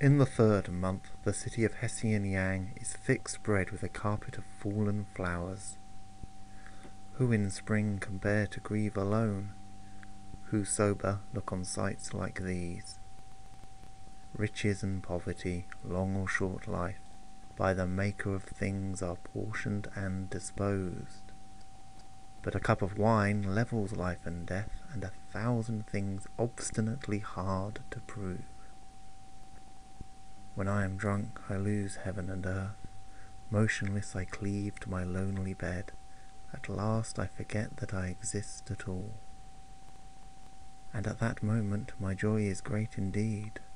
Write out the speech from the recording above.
In the third month the city of Hsien-yang is thick spread with a carpet of fallen flowers. Who in spring can bear to grieve alone? Who sober look on sights like these? Riches and poverty, long or short life, by the Maker of things are portioned and disposed. But a cup of wine levels life and death, and 1,000 things obstinately hard to prove. When I am drunk I lose heaven and earth, motionless I cleave to my lonely bed, at last I forget that I exist at all. And at that moment my joy is great indeed,